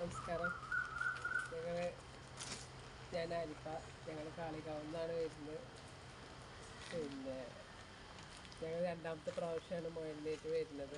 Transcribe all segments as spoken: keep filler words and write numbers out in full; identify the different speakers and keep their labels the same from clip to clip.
Speaker 1: നമസ്കാരം. ഞങ്ങൾ ഞാൻ ആരിഫ. ഞങ്ങൾ കാളികാവുന്നാണ് വരുന്നത്. പിന്നെ ഞങ്ങൾ രണ്ടാമത്തെ പ്രാവശ്യമാണ് മുയലിലേക്ക് വരുന്നത്.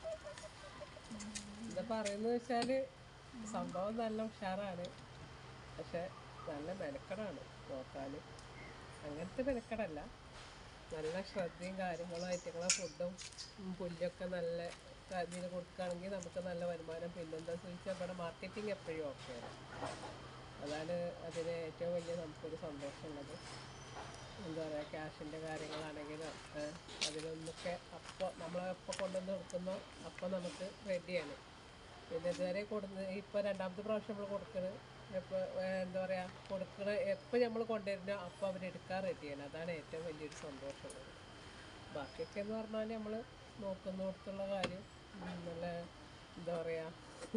Speaker 1: എന്താ പറയുന്നത് വെച്ചാൽ സംഭവം നല്ല ഉഷാറാണ്, പക്ഷെ നല്ല മെനക്കടാണ് നോക്കാൻ. അങ്ങനത്തെ മെനക്കടല്ല, നല്ല ശ്രദ്ധയും കാര്യങ്ങളും ആയിട്ടുള്ള ഫുഡും പുല്ലൊക്കെ നല്ല ഇതിൽ കൊടുക്കുകയാണെങ്കിൽ നമുക്ക് നല്ല വരുമാനം. പിന്നെന്താ ചോദിച്ചാൽ ഇവിടെ മാർക്കറ്റിംഗ് എപ്പോഴും ഓക്കെയാണ്. അതാണ് അതിന് ഏറ്റവും വലിയ നമുക്കൊരു സന്തോഷമുള്ളത്. എന്താ പറയുക, ക്യാഷിൻ്റെ കാര്യങ്ങളാണെങ്കിലും അതിലൊന്നൊക്കെ അപ്പോൾ നമ്മൾ എപ്പോൾ കൊണ്ടുവന്ന് കൊടുക്കുന്നോ അപ്പോൾ നമുക്ക് റെഡിയാണ്. പിന്നെ ഇതുവരെ കൊടുന്ന് ഇപ്പോൾ രണ്ടാമത്തെ പ്രാവശ്യം നമ്മൾ കൊടുക്കുന്നത് എപ്പോൾ എന്താ പറയുക കൊടുക്കണ എപ്പോൾ നമ്മൾ കൊണ്ടുവരുന്നോ അപ്പോൾ അവരെടുക്കാൻ റെഡിയാണ്. അതാണ് ഏറ്റവും വലിയൊരു സന്തോഷമുള്ളത്. ബാക്കിയൊക്കെ എന്ന് പറഞ്ഞാൽ നമ്മൾ നോക്കുന്നിടത്തുള്ള കാര്യം നല്ല എന്താ പറയുക,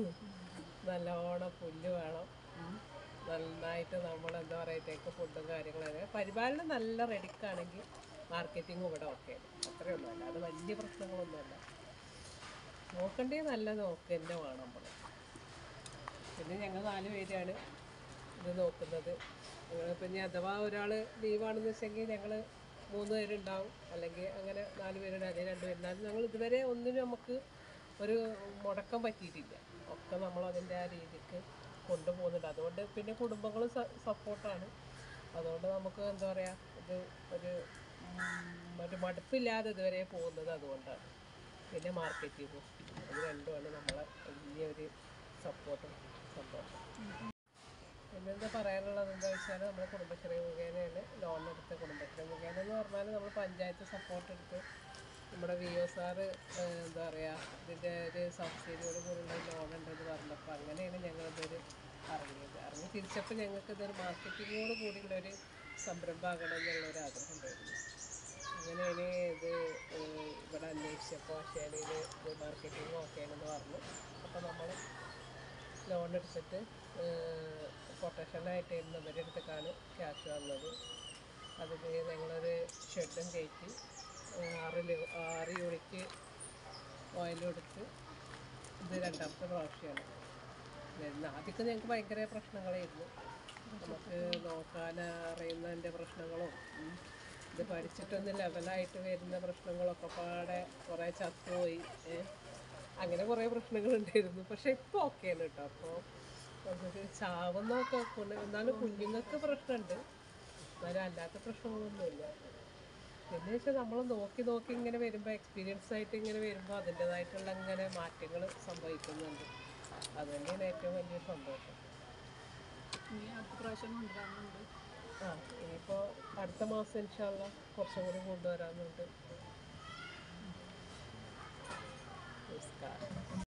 Speaker 1: നല്ലോണം പുല്ല് വേണം, നന്നായിട്ട് നമ്മൾ എന്താ പറയുക ഫുഡും കാര്യങ്ങളൊക്കെ പരിപാലനം നല്ല റെഡിക്കാണെങ്കിൽ മാർക്കറ്റിങ്ങും ഇവിടെ ഓക്കെ. അത്രയേ ഉള്ളൂ, അല്ലാതെ വലിയ പ്രശ്നങ്ങളൊന്നുമല്ല. നോക്കണ്ടേ നല്ല നോക്കുക തന്നെ വേണം നമ്മൾ. പിന്നെ ഞങ്ങൾ നാല് പേരാണ് ഇത് നോക്കുന്നത്. ഞങ്ങളിപ്പോൾ ഇനി അഥവാ ഒരാൾ ലീവാണെന്ന് വെച്ചെങ്കിൽ ഞങ്ങൾ മൂന്ന് പേരുണ്ടാവും, അല്ലെങ്കിൽ അങ്ങനെ നാല് പേരുണ്ട്, അല്ലെങ്കിൽ രണ്ട് പേരുണ്ടാവും. ഞങ്ങൾ ഇതുവരെ ഒന്നിനും നമുക്ക് ഒരു മുടക്കം പറ്റിയിട്ടില്ല. ഒക്കെ നമ്മൾ അതിൻ്റെ ആ രീതിക്ക് കൊണ്ടുപോകുന്നുണ്ട്. അതുകൊണ്ട് പിന്നെ കുടുംബങ്ങളും സപ്പോർട്ടാണ്. അതുകൊണ്ട് നമുക്ക് എന്താ പറയുക, ഇത് ഒരു ഒരു മടുപ്പില്ലാതെ ഇതുവരെ പോകുന്നത് അതുകൊണ്ടാണ്. പിന്നെ മാർക്കറ്റിങ്ങും, അത് രണ്ടുമാണ് നമ്മളെ വലിയൊരു സപ്പോർട്ടും സന്തോഷം. പിന്നെന്താ പറയാനുള്ളത് എന്താ വെച്ചാൽ, നമ്മൾ കുടുംബശ്രീ മുഖേനയാണ് ലോൺ എടുത്ത്. കുടുംബശ്രീ മുഖേന എന്ന് പറഞ്ഞാൽ നമ്മൾ പഞ്ചായത്ത് സപ്പോർട്ട് എടുത്ത് നമ്മുടെ വി ഒ സാറ് എന്താ പറയുക ഇതിൻ്റെ ഒരു സബ്സിഡിയോട് കൂടിയുള്ള ലോൺ ഉണ്ടെന്ന് പറഞ്ഞപ്പോൾ അങ്ങനെയാണ് ഞങ്ങളിതൊരു ഇറങ്ങിയത്. ഇറങ്ങി തിരിച്ചപ്പോൾ ഞങ്ങൾക്ക് ഇതൊരു മാർക്കറ്റിങ്ങോട് കൂടിയുള്ളൊരു സംരംഭമാകണം എന്നുള്ളൊരു ആഗ്രഹം ഉണ്ടായിരുന്നു. അങ്ങനെയാണ് ഇത് ഇവിടെ അന്വേഷിച്ചപ്പോൾ ശരിയിൽ ഇത് മാർക്കറ്റിംഗ് ഓക്കെയാണെന്ന് പറഞ്ഞു. അപ്പോൾ നമ്മൾ ലോൺ എടുത്തിട്ട് കൊട്ടേഷനായിട്ട് ഇവരുടെ അടുത്തേക്കാണ് ക്യാഷ് വന്നത്. അതിൽ ഞങ്ങളൊരു ഷെഡും കയറ്റി ആറ് ആറ് യൂണിറ്റ് ഓയിലും എടുത്ത് ഇത് രണ്ടാമത്തെ പ്രാവശ്യമാണ് വരുന്നത്. ആദ്യമൊക്കെ ഞങ്ങൾക്ക് ഭയങ്കര പ്രശ്നങ്ങളായിരുന്നു. നമുക്ക് നോക്കാൻ അറിയുന്നതിൻ്റെ പ്രശ്നങ്ങളും ഇത് പഠിച്ചിട്ടൊന്ന് ലെവലായിട്ട് വരുന്ന പ്രശ്നങ്ങളൊക്കെ പാടെ കുറേ ചത്തുപോയി, അങ്ങനെ കുറേ പ്രശ്നങ്ങളുണ്ടായിരുന്നു. പക്ഷെ ഇപ്പോൾ ഓക്കെയാണ് കേട്ടോ. അപ്പോൾ നമുക്ക് ചാവുന്നൊക്കെ എന്നാലും കുഞ്ഞുങ്ങൾക്ക് പ്രശ്നമുണ്ട്, എന്നാലും അല്ലാത്ത പ്രശ്നങ്ങളൊന്നുമില്ല. പിന്നെ വെച്ചാൽ നമ്മൾ നോക്കി നോക്കി ഇങ്ങനെ വരുമ്പോൾ എക്സ്പീരിയൻസ് ആയിട്ട് ഇങ്ങനെ വരുമ്പോൾ അതിൻ്റേതായിട്ടുള്ള ഇങ്ങനെ മാറ്റങ്ങൾ സംഭവിക്കുന്നുണ്ട്. അത് തന്നെയാണ് ഏറ്റവും വലിയ സന്തോഷം. ആ ഇനിയിപ്പോൾ അടുത്ത മാസം ഇൻഷാ അല്ലാഹ് കുറച്ചും കൂടി കൊണ്ടുവരാമെന്നുണ്ട്. നമസ്കാരം.